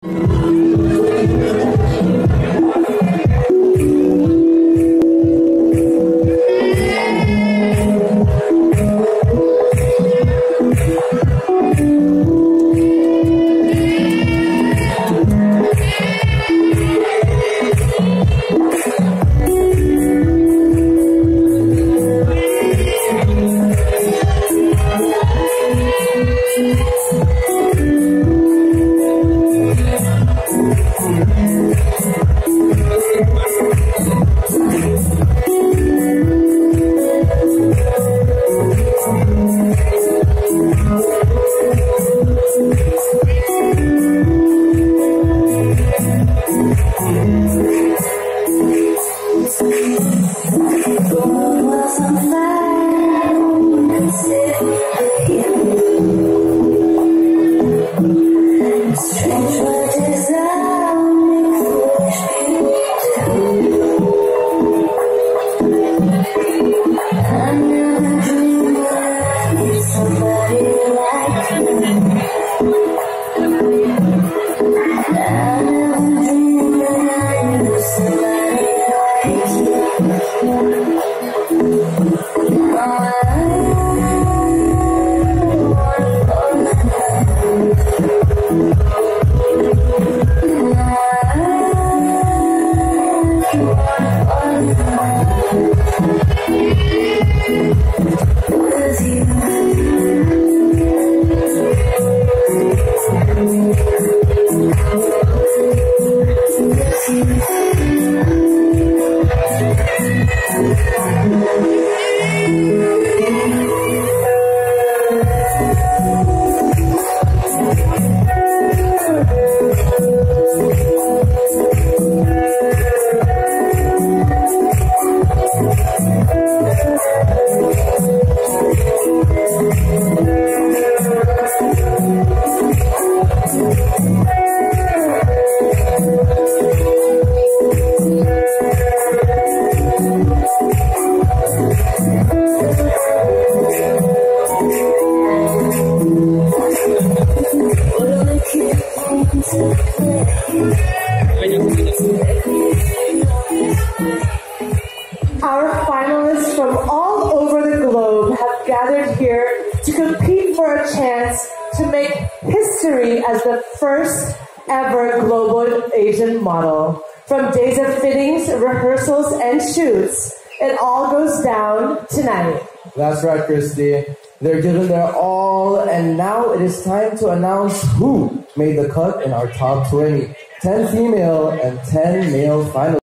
Our finalists from all over the globe have gathered here to compete for a chance to make history as the first ever global Asian model. From days of fittings, rehearsals, and shoots, it all goes down tonight. That's right, Christy. They're giving their all, and now it is time to announce who made the cut in our top 20. 10 female and 10 male finalists.